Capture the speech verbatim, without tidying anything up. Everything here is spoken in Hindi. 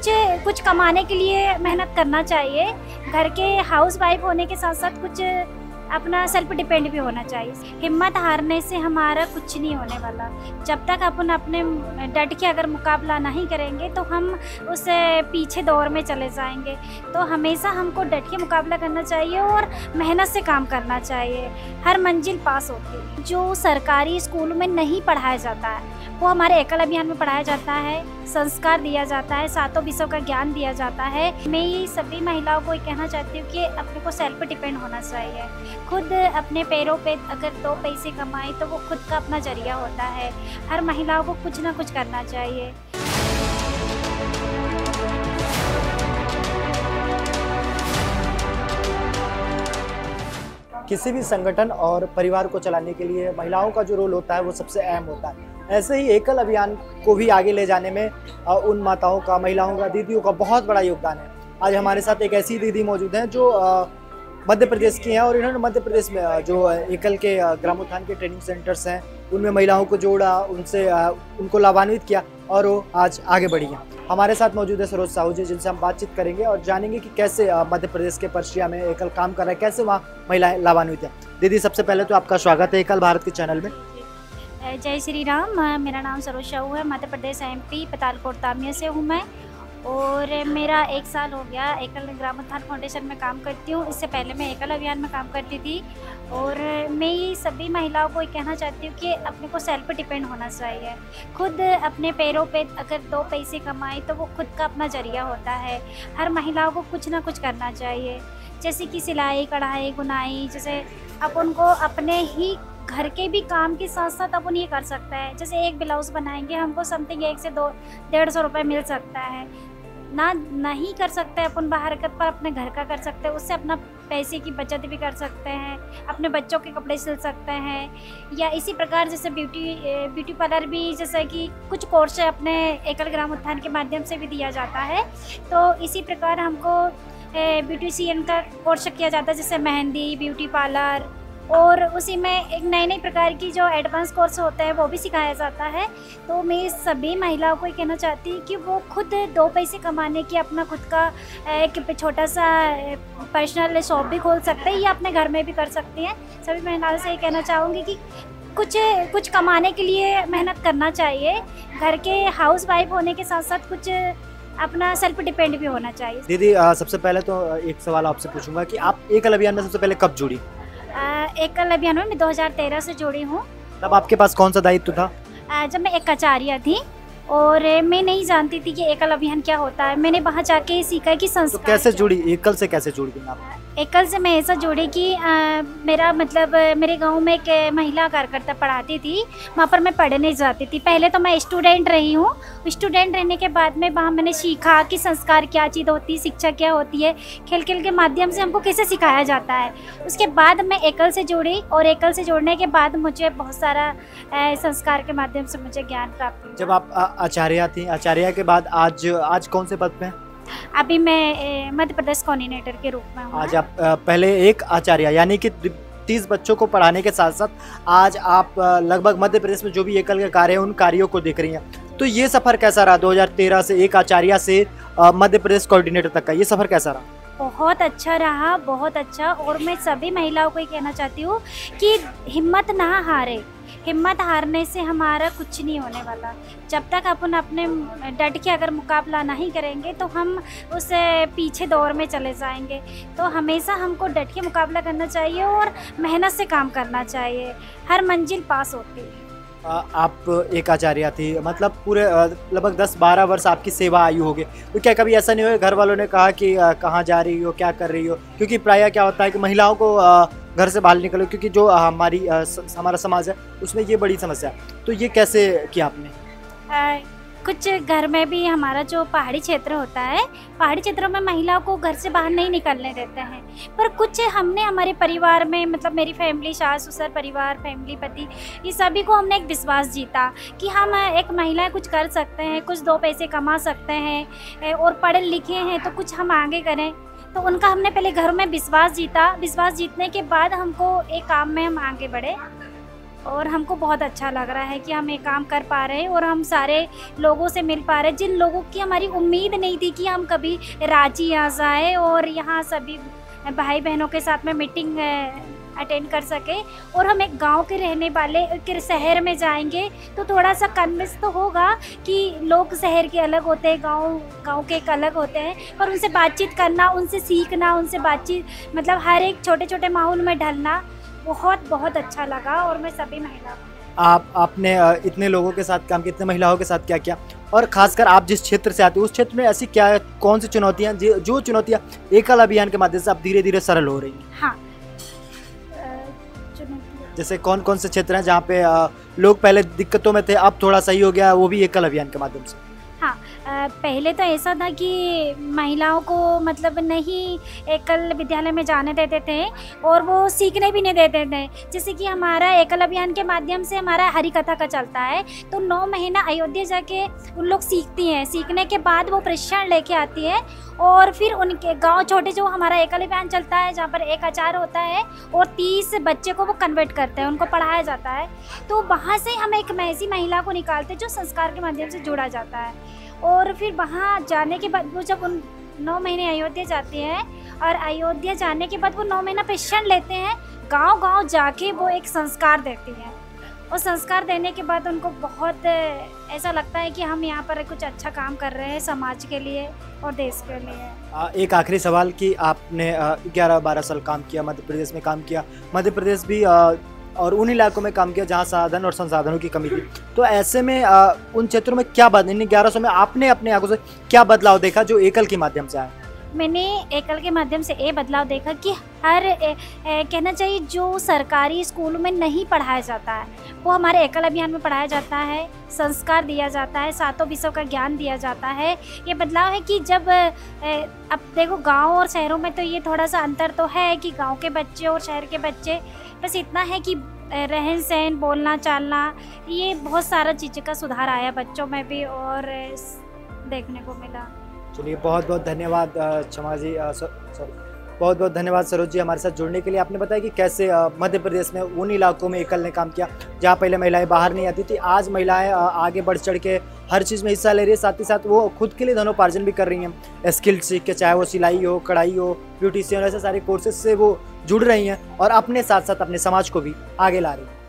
कुछ कुछ कमाने के लिए मेहनत करना चाहिए। घर के हाउस वाइफ होने के साथ साथ कुछ अपना सेल्फ डिपेंड भी होना चाहिए। हिम्मत हारने से हमारा कुछ नहीं होने वाला। जब तक अपन अपने डट के अगर मुकाबला नहीं करेंगे तो हम उस पीछे दौर में चले जाएंगे। तो हमेशा हमको डट के मुकाबला करना चाहिए और मेहनत से काम करना चाहिए। हर मंजिल पास होती है। जो सरकारी स्कूल में नहीं पढ़ाया जाता है वो हमारे एकल अभियान में पढ़ाया जाता है। संस्कार दिया जाता है, सातों विषयों का ज्ञान दिया जाता है। मैं ये सभी महिलाओं को कहना चाहती हूँ कि अपने को सेल्फ डिपेंड होना चाहिए। खुद अपने पैरों पे अगर दो पैसे कमाए तो वो खुद का अपना जरिया होता है। हर महिलाओं को कुछ ना कुछ करना चाहिए। किसी भी संगठन और परिवार को चलाने के लिए महिलाओं का जो रोल होता है वो सबसे अहम होता है। ऐसे ही एकल अभियान को भी आगे ले जाने में उन माताओं का, महिलाओं का, दीदियों का बहुत बड़ा योगदान है। आज हमारे साथ एक ऐसी दीदी मौजूद हैं जो मध्य प्रदेश की हैं और इन्होंने मध्य प्रदेश में जो एकल के ग्रामोत्थान के ट्रेनिंग सेंटर्स हैं उनमें महिलाओं को जोड़ा, उनसे उनको लाभान्वित किया और वो आज आगे बढ़ी हैं। हमारे साथ मौजूद है सरोज साहू जी, जिनसे हम बातचीत करेंगे और जानेंगे कि कैसे मध्य प्रदेश के परसिया में एकल काम कर रहा है, कैसे वहाँ महिलाएं लाभान्वित हैं। दीदी, सबसे पहले तो आपका स्वागत है एकल भारत के चैनल में। जय श्री राम। मेरा नाम सरोज साहू है। मध्य प्रदेश एमपी पतालकोट तामिया से हूँ मैं और मेरा एक साल हो गया एकल ग्रामोत्थान फाउंडेशन में काम करती हूँ। इससे पहले मैं एकल अभियान में काम करती थी और मैं ये सभी महिलाओं को कहना चाहती हूँ कि अपने को सेल्फ डिपेंड होना चाहिए। खुद अपने पैरों पे अगर दो पैसे कमाए तो वो खुद का अपना जरिया होता है। हर महिलाओं को कुछ ना कुछ करना चाहिए, जैसे कि सिलाई, कढ़ाई, बुनाई। जैसे अपन को अपने ही घर के भी काम के साथ साथ अपन ये कर सकते हैं। जैसे एक ब्लाउज़ बनाएंगे हमको समथिंग एक से दो डेढ़ सौ रुपये मिल सकता है ना। नहीं कर सकते अपन बाहर कर, पर अपने घर का कर सकते हैं। उससे अपना पैसे की बचत भी कर सकते हैं, अपने बच्चों के कपड़े सिल सकते हैं। या इसी प्रकार जैसे ब्यूटी ब्यूटी पार्लर भी, जैसे कि कुछ कोर्स अपने एकल ग्रामोत्थान के माध्यम से भी दिया जाता है। तो इसी प्रकार हमको ब्यूटिशियन का कोर्स किया जाता है, जैसे मेहंदी, ब्यूटी पार्लर, और उसी में एक नए नए प्रकार की जो एडवांस कोर्स होते हैं वो भी सिखाया जाता है। तो मैं सभी महिलाओं को कहना चाहती हूँ कि वो खुद दो पैसे कमाने की अपना खुद का एक छोटा सा पर्सनल शॉप भी खोल सकते हैं या अपने घर में भी कर सकती हैं। सभी महिलाओं से ये कहना चाहूँगी कि कुछ कुछ कमाने के लिए मेहनत करना चाहिए। घर के हाउस वाइफ होने के साथ साथ कुछ अपना सेल्फ डिपेंड भी होना चाहिए। दीदी, सबसे पहले तो एक सवाल आपसे पूछूंगा कि आप एकल अभियान में सबसे पहले कब जुड़ी? एकल अभियान में मैं दो हज़ार तेरह से जुड़ी हूँ। तब आपके पास कौन सा दायित्व था? जब मैं एक आचार्य थी और मैं नहीं जानती थी कि एकल अभियान क्या होता है। मैंने वहाँ जाके सीखा कि संस्कार। तो कैसे जुड़ी, एकल से कैसे जुड़ी आप? एकल से मैं ऐसा जुड़ी कि आ, मेरा मतलब मेरे गांव में एक महिला कार्यकर्ता पढ़ाती थी, वहाँ पर मैं पढ़ने जाती थी। पहले तो मैं स्टूडेंट रही हूँ। स्टूडेंट रहने के बाद में वहाँ मैंने सीखा कि संस्कार क्या चीज़ होती है, शिक्षा क्या होती है, खेल खेल के माध्यम से हमको कैसे सिखाया जाता है। उसके बाद मैं एकल से जुड़ी और एकल से जुड़ने के बाद मुझे बहुत सारा आ, संस्कार के माध्यम से मुझे ज्ञान प्राप्त हुआ। जब आप आचार्य थी, आचार्य के बाद आज आज कौन से पद पे हैं? अभी मैं मध्य प्रदेश कोऑर्डिनेटर के रूप में हूँ। आज आप पहले एक आचार्य यानी कि तीस बच्चों को पढ़ाने के साथ साथ आज आप लगभग मध्य प्रदेश में जो भी एकल के कार्य हैं उन कार्यों को देख रही हैं। तो ये सफ़र कैसा रहा दो हज़ार तेरह से एक आचार्य से मध्य प्रदेश कोऑर्डिनेटर तक का, ये सफ़र कैसा रहा? बहुत अच्छा रहा, बहुत अच्छा। और मैं सभी महिलाओं को ये कहना चाहती हूँ कि हिम्मत ना हारे। हिम्मत हारने से हमारा कुछ नहीं होने वाला। जब तक अपन अपने डट के अगर मुकाबला नहीं करेंगे तो हम उस पीछे दौर में चले जाएंगे। तो हमेशा हमको डट के मुकाबला करना चाहिए और मेहनत से काम करना चाहिए। हर मंजिल पास होती है। आप एक आचार्य थी, मतलब पूरे लगभग दस बारह वर्ष आपकी सेवा आयु हो गई। तो क्या कभी ऐसा नहीं हुआ घर वालों ने कहा कि कहाँ जा रही हो, क्या कर रही हो? क्योंकि प्रायः क्या होता है कि महिलाओं को घर से बाहर निकलो, क्योंकि जो हमारी हमारा समाज है उसमें ये बड़ी समस्या है। तो ये कैसे किया आपने? आ, कुछ घर में भी हमारा जो पहाड़ी क्षेत्र होता है, पहाड़ी क्षेत्रों में महिलाओं को घर से बाहर नहीं निकलने देते हैं। पर कुछ हमने हमारे परिवार में, मतलब मेरी फैमिली, सास ससुर परिवार, फैमिली, पति, ये सभी को हमने एक विश्वास जीता कि हम एक महिला कुछ कर सकते हैं, कुछ दो पैसे कमा सकते हैं और पढ़े लिखे हैं तो कुछ हम आगे करें। तो उनका हमने पहले घर में विश्वास जीता। विश्वास जीतने के बाद हमको एक काम में हम आगे बढ़े। और हमको बहुत अच्छा लग रहा है कि हम ये काम कर पा रहे हैं और हम सारे लोगों से मिल पा रहे हैं, जिन लोगों की हमारी उम्मीद नहीं थी कि हम कभी रांची आ जाए और यहाँ सभी भाई बहनों के साथ में मीटिंग अटेंड कर सके। और हम एक गांव के रहने वाले के शहर में जाएंगे तो थोड़ा सा कन्विंस तो होगा कि लोग शहर के अलग होते हैं, गांव गांव के एक अलग होते हैं, पर उनसे बातचीत करना, उनसे सीखना, उनसे बातचीत मतलब हर एक छोटे छोटे माहौल में ढलना बहुत बहुत अच्छा लगा। और मैं सभी महिला आप आपने अ, इतने लोगों के साथ काम किया, इतने महिलाओं के साथ क्या किया, और खासकर आप जिस क्षेत्र से आते हो उस क्षेत्र में ऐसी क्या कौन सी चुनौतियाँ जो जो चुनौतियाँ एकल अभियान के माध्यम से अब धीरे धीरे सरल हो रही हैं? हाँ अ, चुनौतियाँ जैसे कौन कौन से क्षेत्र हैं जहाँ पे अ, लोग पहले दिक्कतों में थे, अब थोड़ा सही हो गया, वो भी एकल अभियान के माध्यम से? हाँ अ, पहले तो ऐसा था कि महिलाओं को मतलब नहीं एकल विद्यालय में जाने देते थे और वो सीखने भी नहीं देते थे। जैसे कि हमारा एकल अभियान के माध्यम से हमारा हरि कथा का चलता है, तो नौ महीना अयोध्या जाके उन लोग सीखती हैं। सीखने के बाद वो प्रशिक्षण लेके आती है और फिर उनके गांव छोटे जो हमारा एकल अभियान चलता है जहाँ पर एक आचार्य होता है और तीस बच्चे को वो कन्वर्ट करते हैं, उनको पढ़ाया जाता है। तो वहाँ से हम एक ऐसी महिला को निकालते हैं जो संस्कार के माध्यम से जोड़ा जाता है। और फिर वहाँ जाने के बाद वो जब उन नौ महीने अयोध्या जाती हैं और अयोध्या जाने के बाद वो नौ महीना प्रशिक्षण लेते हैं, गांव गांव जाके वो एक संस्कार देती हैं। और संस्कार देने के बाद उनको बहुत ऐसा लगता है कि हम यहाँ पर कुछ अच्छा काम कर रहे हैं समाज के लिए और देश के लिए। एक आखिरी सवाल कि आपने ग्यारह बारह साल काम किया, मध्य प्रदेश में काम किया, मध्य प्रदेश भी और उन इलाकों में काम किया जहाँ साधन और संसाधनों की कमी थी, तो ऐसे में आ, उन क्षेत्रों में क्या बदल इन ग्यारह सौ में आपने अपने आंखों से क्या बदलाव देखा जो एकल के माध्यम से आया? मैंने एकल के माध्यम से ये बदलाव देखा कि हर ए, ए, कहना चाहिए जो सरकारी स्कूलों में नहीं पढ़ाया जाता है वो हमारे एकल अभियान में पढ़ाया जाता है। संस्कार दिया जाता है, सातों विषयों का ज्ञान दिया जाता है। ये बदलाव है कि जब ए, अब देखो गांव और शहरों में तो ये थोड़ा सा अंतर तो है कि गांव के बच्चे और शहर के बच्चे, बस इतना है कि रहन सहन, बोलना चालना, ये बहुत सारा चीज़ों का सुधार आया बच्चों में भी और देखने को मिला। चलिए बहुत बहुत धन्यवाद क्षमा जी, सॉरी बहुत बहुत धन्यवाद सरोज जी हमारे साथ जुड़ने के लिए। आपने बताया कि कैसे मध्य प्रदेश में उन इलाकों में एकल ने काम किया जहाँ पहले महिलाएं बाहर नहीं आती थी, आज महिलाएं आगे बढ़ चढ़ के हर चीज़ में हिस्सा ले रही है, साथ ही साथ वो खुद के लिए धनोपार्जन भी कर रही हैं स्किल सीख के, चाहे वो सिलाई हो, कढ़ाई हो, ब्यूटिशियन, ऐसे सारे कोर्सेज से वो जुड़ रही हैं और अपने साथ साथ अपने समाज को भी आगे ला रही हैं।